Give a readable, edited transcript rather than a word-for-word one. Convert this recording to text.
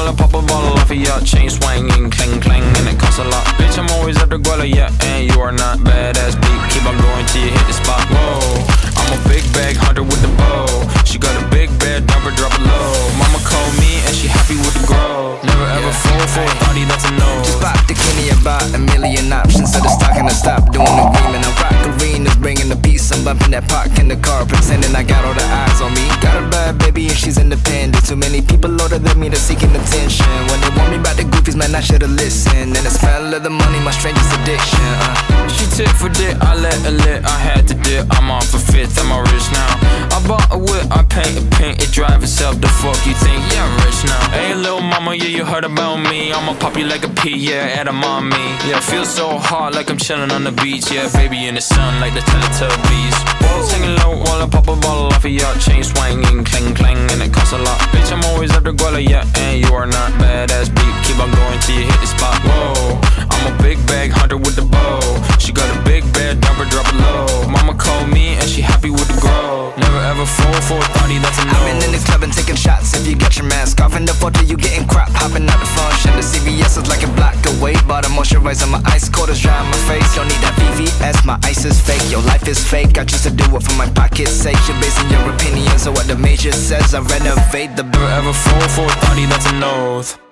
while I pop a bottle off of ya. Chain swinging, clang clang, and it costs a lot. Bitch, I'm always at the guala, yeah, and you are not badass beat. Keep on going till you hit the spot. Whoa, I'm a big bag hunter with the bow. She got a big bed, number drop it low. Mama called me and she happy with the grow. Never ever fall for a body that's a no. Just pop the Kenny about a million options. So the stock and I stop doing the agreement. I rock arenas, bringing the peace. I'm bumping that park in the car, pretending I got all the eyes on me. Got a bad baby and she's independent. Too many people older than me, they're seeking attention. When they want me about the goofies, man, I should've listened. And the smell of the money, my strangest addiction. She tit for dick, I let her lit. I had to dip, I'm off a fifth, I'm all rich now. I bought a whip, I paint a paint, it drive itself. The fuck you think? Yeah, I'm rich now. Hey, little mama, yeah, you heard about me. I'ma pop you like a pea, yeah, at a mommy. Yeah, feel so hot like I'm chilling on the beach. Yeah, baby in the sun like the Teletubbies. Balls hanging low while I pop a bottle off of ya. Chain swinging, clang clang, and it costs a lot. Bitch, I'm always at the guala, yeah, and you are not badass beat. Keep on going till you hit the spot. Whoa, I'm a big bag hunter with the bow. She got a big bed, number drop it low. Mama called me and she happy with the grow. Never ever fall for a thotty that's a no. I've been in the club and taking shots. If you got your mask off in the photo, you getting crap. Hopping out the function. The CVS is like a block away. Bought a moisturizer, my ice cold is dry on my face. Don't need that VVS, my ice is fake. Your life is fake, I choose to do it for my pocket's sake. You're basing your opinions on what the major says. I renovate the never ever fall for a thotty that's a nose.